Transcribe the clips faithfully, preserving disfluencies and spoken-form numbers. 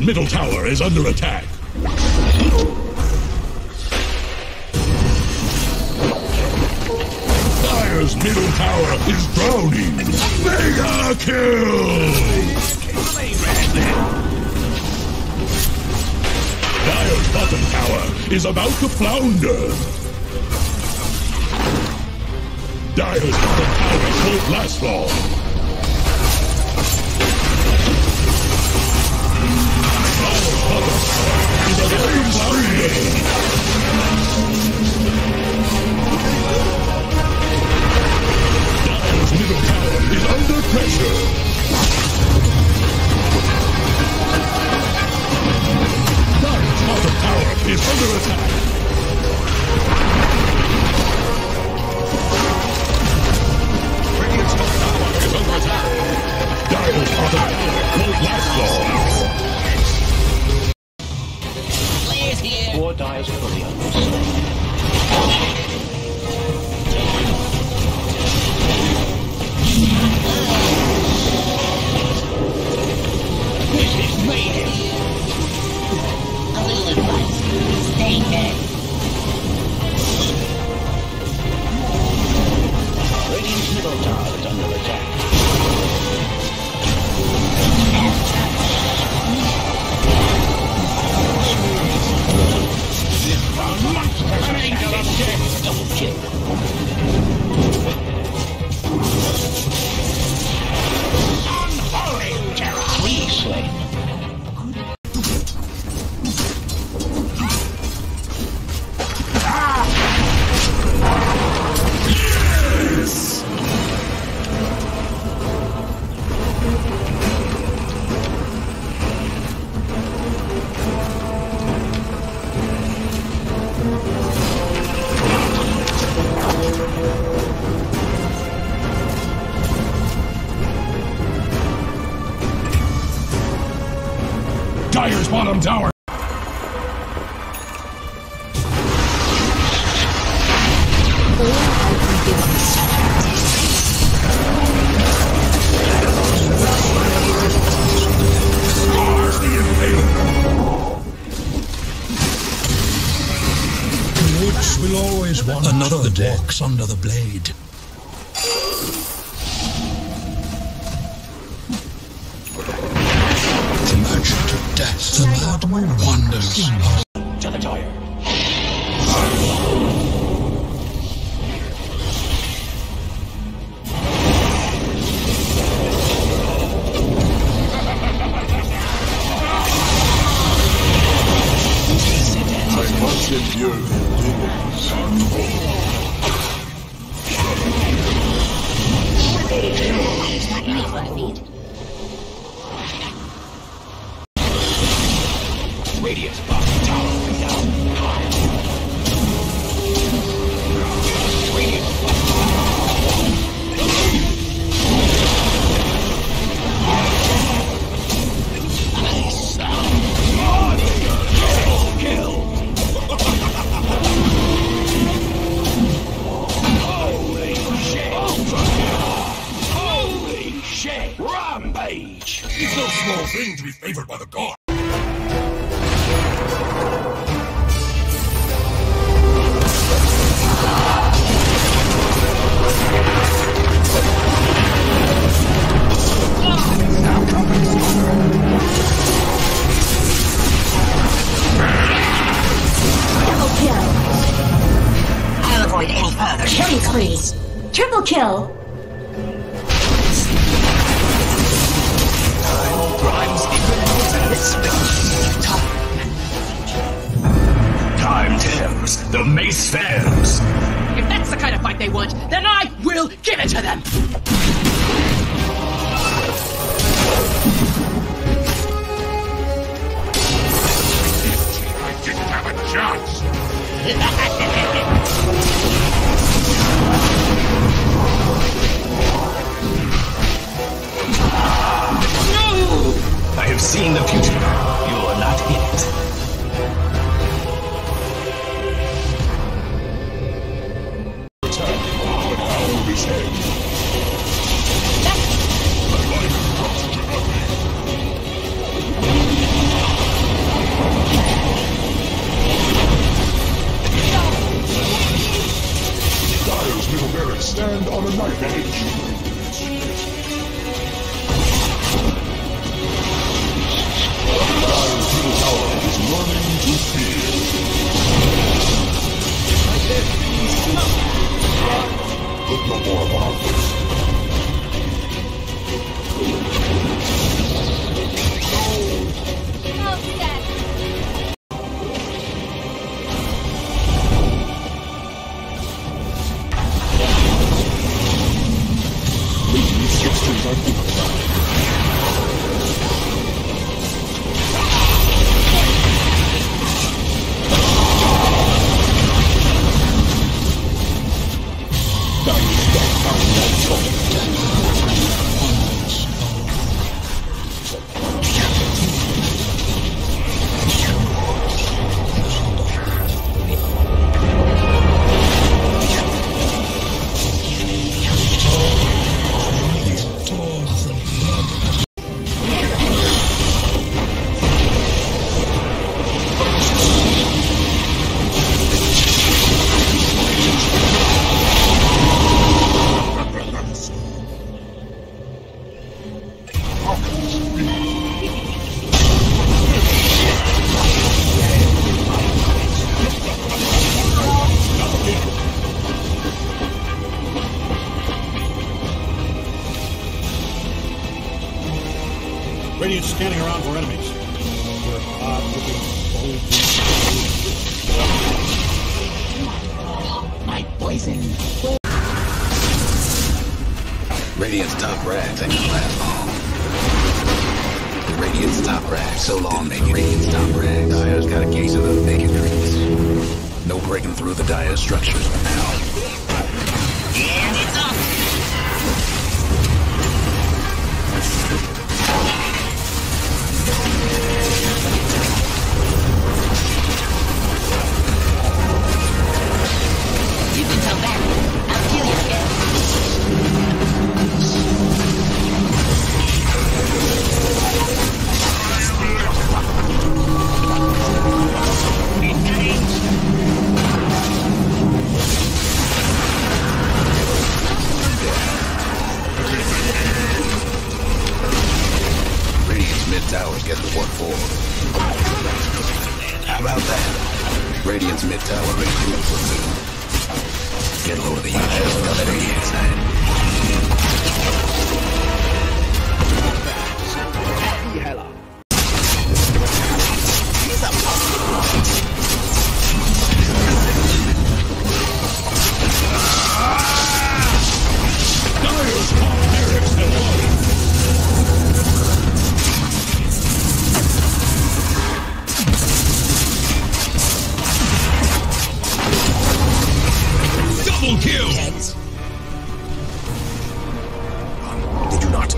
middle tower is under attack. Dire's middle tower is drowning. Mega kill! Dire's bottom tower is about to flounder. Dire's bottom tower won't last long. Dire's bottom tower is about to flounder. Dire's middle tower is under pressure. Dire's bottom tower is under attack. Radiant's top tower is under attack. Dire's bottom tower won't last long. Players here. Four Dire's fully understood. This is mayhem. A little advice. Stay dead. Radiant's middle tower is under attack. Double kill. Unholy terror. Three slain. Dire's bottom tower. Scars the impaler. Woods will always want another that walks under the blade. To death, the madman wanders To the tire. I must endure the demons. Radiant's bottom tower is down. Radiant's bottom Nice. Monster kill. Holy shit. Holy shit. Rampage. It's no small thing to be favored by the gods. I'll avoid any further killing sprees. Triple kill. Time tears, the mace fails. If that's the kind of fight they want, then I will give it to them! I didn't have a chance. No! I have seen the future. You are not in it. Return, but how will we say? My life comes to nothing. stand on a knife edge. Dire's middle tower is learning to fear. But no more about this. These systems are different. Radiant's scanning around for enemies. We're odd-looking My poison. Radiant's top rags ain't gonna last long. Radiant's top rags, so long they Radiant's top rags. Dire's got a case of the naked creeps. No breaking through the Dire structures for now. And it's up! You can come back. I'll kill you again. Radiant's mid-towers get the work forward. How about that? Radiant's mid-tower ready to move soon. Get low to the units on that Radiant side. Dire's top barracks have fallen. Double kill! Did you not?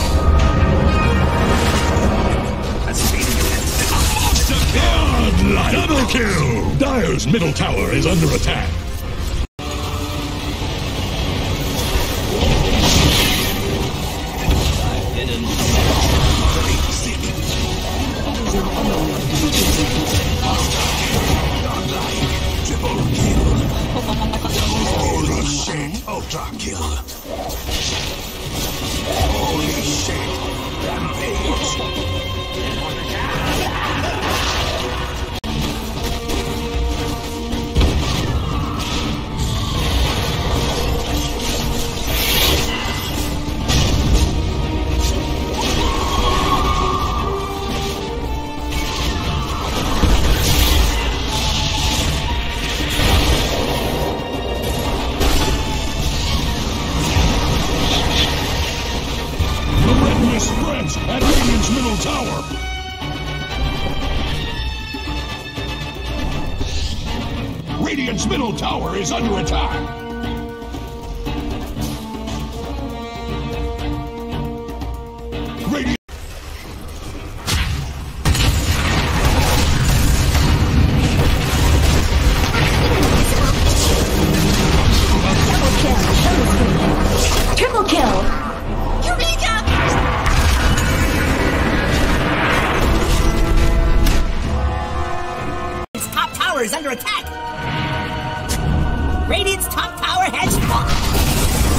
Godlike. Double kill! Dire's middle tower is under attack. Holy shit, ultra kill. Holy shit, rampage. At Radiant's middle tower. Radiant's middle tower is under attack. Radiant. Triple kill! Eureka! Its top tower is under attack! Radiant's top tower has fallen!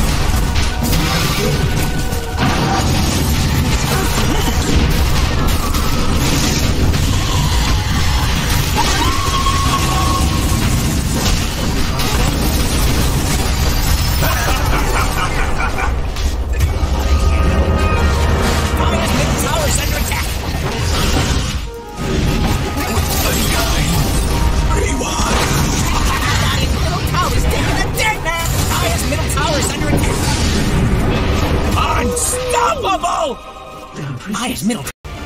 Highest middle.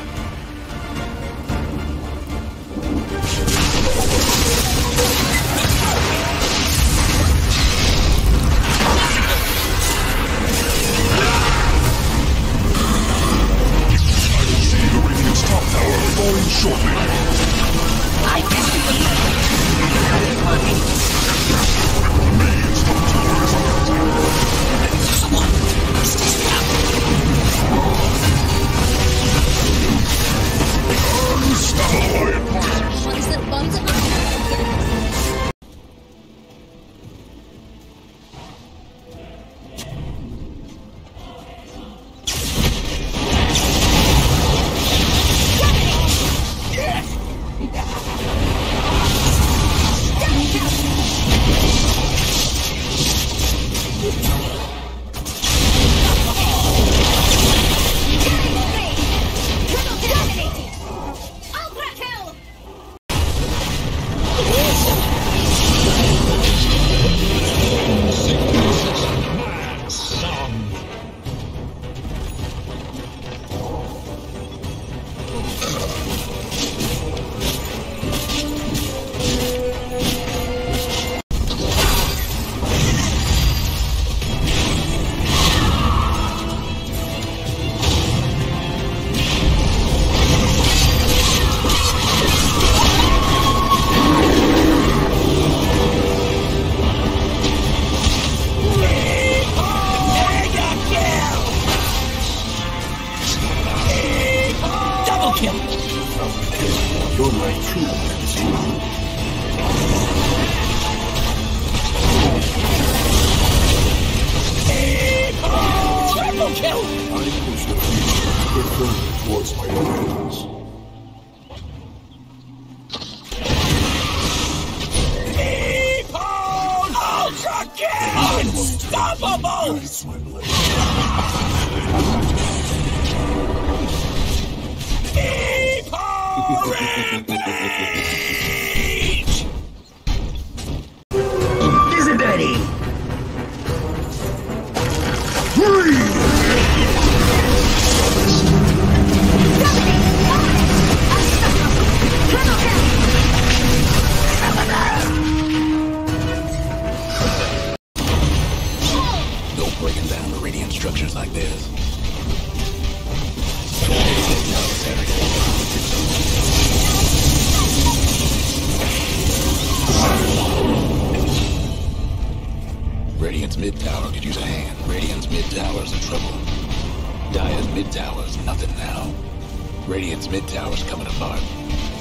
Radiant's mid tower could use a hand. Radiant's mid tower's in trouble. Dire's mid tower's nothing now. Radiant's mid tower's coming apart.